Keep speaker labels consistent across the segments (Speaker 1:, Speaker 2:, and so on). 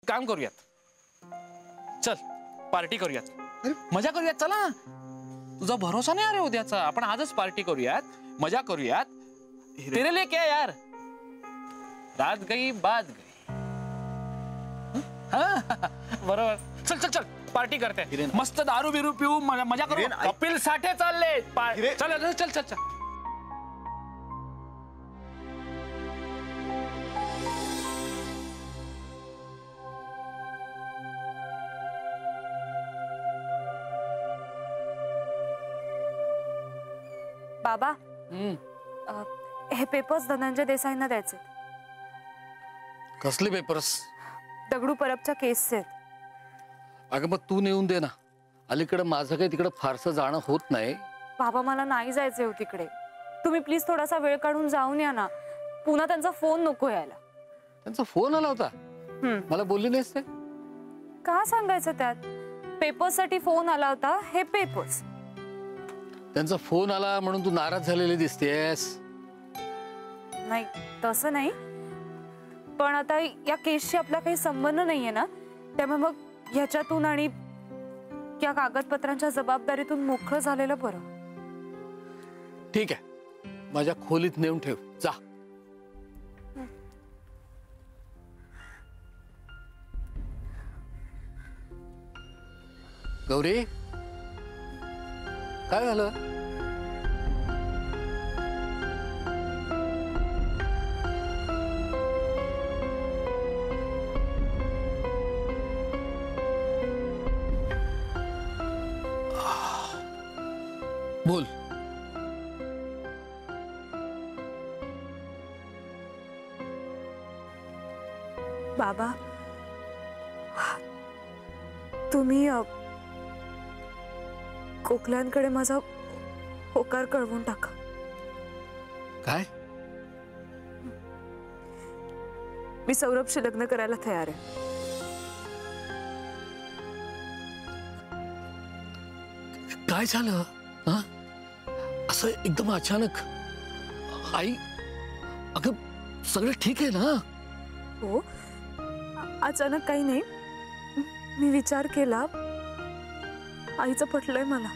Speaker 1: काम करूयात, चल पार्टी करूयात, मजा करूयात, चला. तुझा भरोसा नाही अरे उद्याचा. आपण आजच पार्टी करूयात, मजा करूयात. तेरे लिए क्या यार, रात गई बात गई. बरोबर. चल चल चल पार्टी करते, मस्त दारू बिरू पिऊ, मजा करू. कपिल साठे चालले. चल चल चल चल.
Speaker 2: बाबा, हे पेपर्स धनंजय देसाईंना द्यायचे.
Speaker 3: कसले पेपर्स?
Speaker 2: दगडू परबच्या केसचे.
Speaker 3: अगं मग तू नेऊन दे ना. अलीकडे माझं काही तिकडे फारसं जाणं होत नाही.
Speaker 2: बाबा मला नाही जायचे हो तिकडे. तुम्ही प्लीज थोडासा वेळ काढून जाऊन या ना. पुन्हा त्यांचा फोन नको यायला.
Speaker 3: त्यांचा फोन आला होता? मला बोलली नाहीस ते?
Speaker 2: का सांगायचं त्यात? पेपर्ससाठी फोन आला होता. हे पेपर्स.
Speaker 3: त्यांचा फोन आला म्हणून तू नाराज झालेली दिसतेस.
Speaker 2: नाही तसं नाही, पण आता या केसशी आपला काही संबंध नाहीये ना, त्यामुळे मग ह्याच्यातून आणि या कागदपत्रांच्या जबाबदारीतून मोकळं झालेलं बरं.
Speaker 3: ठीक आहे, माझ्या खोलीत नेऊन ठेव, जा. गौरी, काय झालं? बोल.
Speaker 2: बाबा, तुम्ही कोकल्यांकडे माझा होकार कळवून टाका.
Speaker 3: काय?
Speaker 2: मी सौरभशी लग्न करायला तयार आहे.
Speaker 3: काय झालं? असं एकदम अचानक? आई, अगं सगळं ठीक आहे ना?
Speaker 2: हो, अचानक काही नाही. मी विचार केला, आईचं पटलंय मला.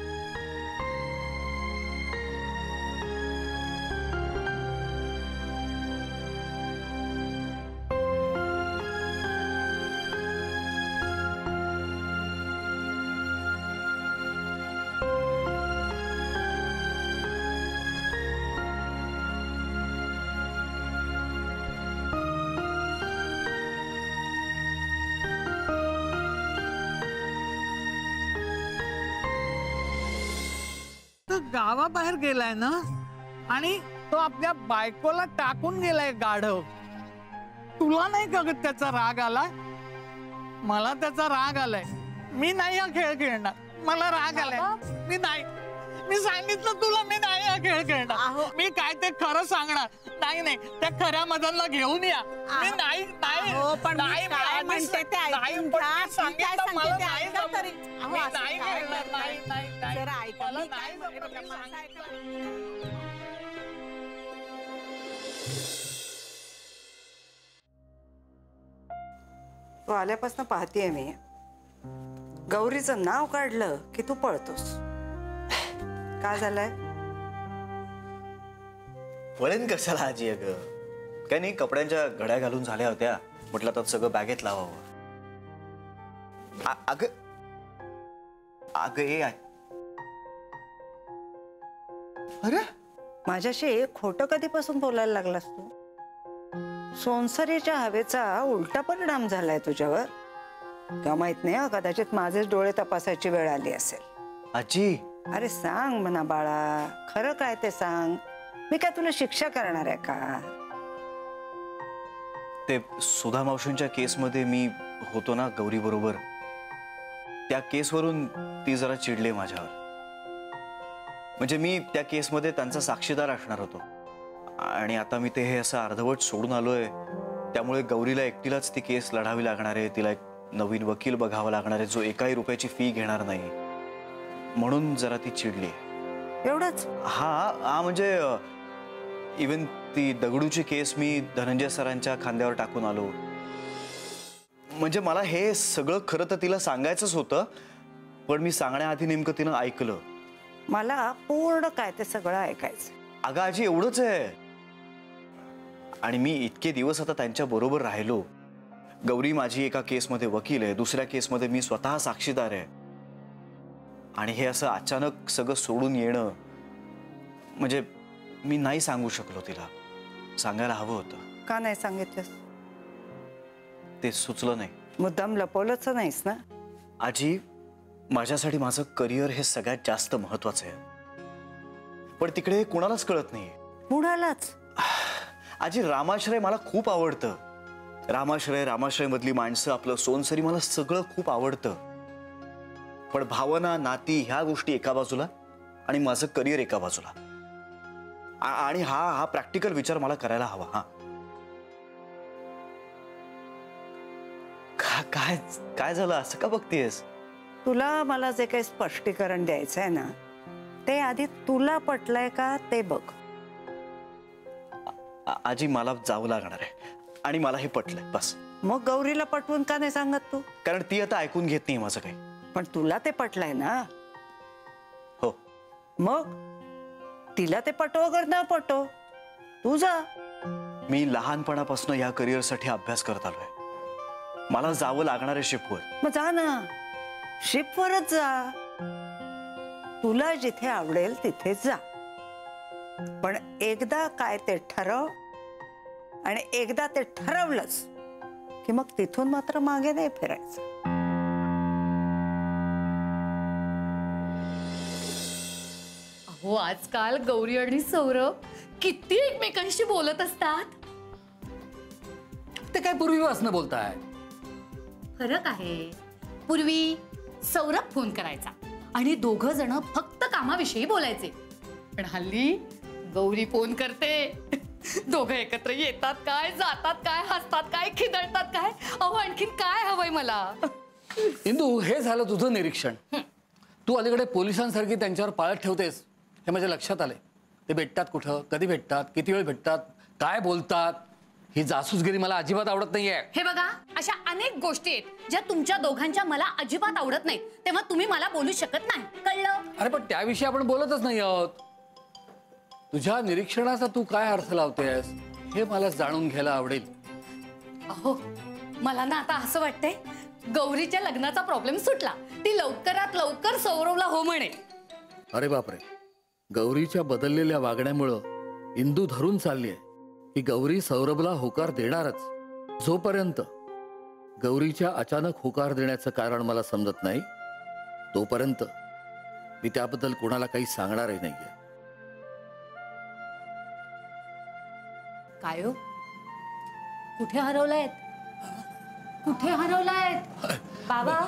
Speaker 4: गावाबाहेर गेलाय ना, आणि तो आपल्या बायकोला टाकून गेलाय गाढव. तुला नाही का त्याचा राग आला? मला त्याचा राग आलाय. मी नाही हा खेळ खेळणार. मला राग आलाय. मी नाही, मी सांगितलं तुला, मी नाही हा खेळ खेळणार. मी काय ते खरं सांगणार. नाही नाही, त्या खऱ्या मदनला घेऊन या. मी नाही नाही
Speaker 5: पण नाही म्हणते ते ऐकून घ्या.
Speaker 4: सांगितलं मला नाही
Speaker 5: तरी
Speaker 4: मी नाही खेळणार. नाही नाही
Speaker 5: जरा ऐका.
Speaker 4: मला नाही
Speaker 6: तू आल्यापासून पाहतेय मी, गौरीचं नाव काढलं की तू पळतोस. काय झालंय?
Speaker 7: वळण कशाला आजी? अगं काय नाही, कपड्यांच्या घड्या घालून झाल्या होत्या, म्हटलं तर सगळं बॅगेत लावावं. अगं अगं ए
Speaker 6: अरे, माझ्याशी खोटं कधीपासून बोलायला लागलास तू? सोनसरीच्या हवेचा उलटा परिणाम झालाय तुझ्यावर. का माहित नाही, कदाचित माझेच डोळे तपासायची वेळ आली असेल.
Speaker 7: आजी,
Speaker 6: अरे सांग म्हणा बाळा, खरं काय ते सांग. मी काय तुला शिक्षा करणार आहे का?
Speaker 7: ते सुधा मावशींच्या केसमध्ये मी होतो ना गौरी बरोबर, त्या केसवरून ती जरा चिडले माझ्यावर. म्हणजे मी त्या केसमध्ये त्यांचा साक्षीदार असणार होतो, आणि आता मी ते हे असं अर्धवट सोडून आलोय. त्यामुळे गौरीला एकटीलाच ती केस लढावी लागणार आहे. तिला एक नवीन वकील बघावा लागणार आहे, जो एकाही रुपयाची फी घेणार नाही. म्हणून जरा ती चिडली.
Speaker 6: एवढंच?
Speaker 7: हा म्हणजे इवन ती दगडूची केस मी धनंजय सरांच्या खांद्यावर टाकून आलो. म्हणजे मला हे सगळं खरं तर तिला सांगायचंच होतं, पण मी सांगण्याआधी नेमकं तिनं ऐकलं.
Speaker 6: मला पूर्ण काय ते सगळं ऐकायचं.
Speaker 7: अगं आजी एवढंच आहे. आणि मी इतके दिवस आता त्यांच्या बरोबर राहिलो. गौरी माझी एका केसमध्ये वकील आहे, दुसऱ्या केसमध्ये मी स्वतः साक्षीदार आहे. आणि हे असं अचानक सगळं सोडून येणं, म्हणजे मी नाही सांगू शकलो तिला. सांगायला हवं होतं.
Speaker 6: का नाही सांगितलंस?
Speaker 7: ते सुचलं नाही.
Speaker 6: मुद्दाम लपवलंच नाहीस ना?
Speaker 7: आजी, माझ्यासाठी माझं करिअर हे सगळ्यात जास्त महत्वाचं आहे, पण तिकडे कुणालाच कळत नाहीये.
Speaker 6: कुणालाच?
Speaker 7: आजी, रामाश्रय मला खूप आवडतं. रामाश्रय मधली माणसं, आपलं सोनसरी, मला सगळं खूप आवडतं. पण भावना, नाती ह्या गोष्टी एका बाजूला आणि माझं करिअर एका बाजूला. आणि हा प्रॅक्टिकल विचार मला करायला हवा. हा काय काय झालं, असं का बघतेस?
Speaker 6: तुला मला जे काही स्पष्टीकरण द्यायचं आहे ना, ते आधी तुला पटलंय का ते बघ.
Speaker 7: आजी, मला जावं लागणार आहे आणि मला हे पटलंय, बस.
Speaker 6: मग गौरीला पटवून का नाही सांगत तू?
Speaker 7: कारण ती आता ऐकून घेत नाही माझं काही.
Speaker 6: पण तुला ते पटलंय ना?
Speaker 7: हो.
Speaker 6: मग तिला ते पटो अगर न पटो, तू जा.
Speaker 7: मी लहानपणापासून या करिअरसाठी अभ्यास करत आलोय. मला जावं लागणार आहे शिपवर.
Speaker 6: मग जा ना, शिपवरच जा. तुला जिथे आवडेल तिथे जा. पण एकदा काय ते ठरव, आणि एकदा ते ठरवलंस की मग तिथून मात्र मागे नाही फिरायचं.
Speaker 8: अहो, आजकाल गौरी आणि सौरभ किती एकमेकांशी बोलत असतात.
Speaker 3: ते काय पूर्वीपासून बोलताय?
Speaker 8: फरक आहे. पूर्वी सौरभ फोन करायचा आणि दोघं जण फक्त कामाविषयी बोलायचे, पण हल्ली गौरी फोन करते. दोघं एकत्र येतात काय, जातात काय, हसतात काय, खिदळतात काय. अहो, आणखीन काय हवंय मला?
Speaker 3: इंदू, हे झालं तुझं निरीक्षण. तू अलीकडे पोलिसांसारखी त्यांच्यावर पाळत ठेवतेस हे माझ्या लक्षात आलंय. ते भेटतात कुठं, कधी भेटतात, किती वेळ भेटतात, काय बोलतात, ही जासूसगिरी मला अजिबात आवडत नाहीये.
Speaker 8: हे बघा, अशा अनेक गोष्टी आहेत ज्या तुमच्या दोघांच्या मला अजिबात आवडत नाहीत, तेव्हा तुम्ही मला बोलू शकत नाही, कळलं?
Speaker 3: अरे पण त्याविषयी आपण बोलतच नाही आहोत. तुझ्या निरीक्षणाचा तू काय अर्थ लावतेस हे मला जाणून घ्यायला आवडेल.
Speaker 8: अहो, मला ना आता असं वाटतंय, गौरीच्या लग्नाचा प्रॉब्लेम सुटला. ती लवकरात लवकर सौरवला हो म्हणे.
Speaker 3: अरे बापरे, गौरीच्या बदललेल्या वागण्यामुळं इंदू धरून चालली आहे की गौरी सौरभला होकार देणारच. जोपर्यंत गौरीच्या अचानक होकार देण्याचं कारण मला समजत नाही, तोपर्यंत मी त्याबद्दल कोणाला काही सांगणारही नाहीये.
Speaker 8: काय हो, कुठे हरवलायत? कुठे हरवलायत?
Speaker 2: बाबा,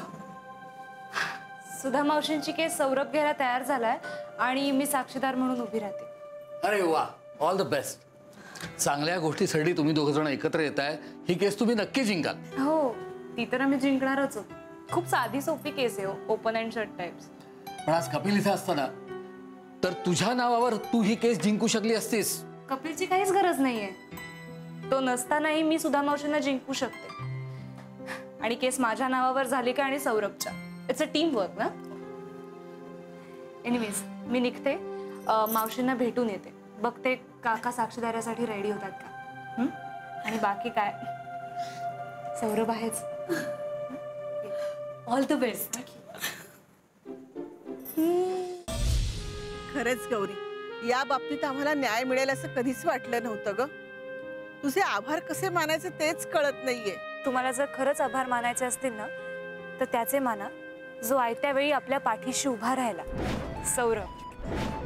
Speaker 2: सुधा मावशींची केस सौरभ घ्यायला तयार झालाय आणि मी साक्षीदार म्हणून उभी राहते.
Speaker 3: अरे वा, ऑल द बेस्ट. चांगल्या गोष्टीसाठी तुम्ही दोघ जण एकत्र येताय. ही केस तुम्ही नक्की जिंकाल.
Speaker 2: हो, ती तर आम्ही जिंकणारच आहोत. खूप साधी सोपी केस आहे, ओपन अँड शट टाइप्स.
Speaker 3: पण आज कपिल इथे असताना तर तुझ्या नावावर तू ही केस जिंकू शकली असतीस.
Speaker 2: कपिलची काहीच गरज नाहीये. तो नसतानाही मी सुधा मावशींना जिंकू शकते. आणि केस माझ्या नावावर झाली का आणि सौरभच्या. इट्स अ टीम वर्क ना. एनिवेज, मी निघते, मावशींना भेटून येते, बघते काका साक्षीदारासाठी रेडी होतात का. आणि बाकी काय, सौरभ आहेच.
Speaker 8: All the best.
Speaker 5: खरंच गौरी, या बाबतीत आम्हाला न्याय मिळेल असं कधीच वाटलं नव्हतं ग. तुझे आभार कसे मानायचे तेच कळत नाहीये.
Speaker 2: तुम्हाला जर खरंच आभार मानायचे असतील ना, तर त्याचे माना जो आयत्या वेळी आपल्या पाठीशी उभा राहिला, सौरभ.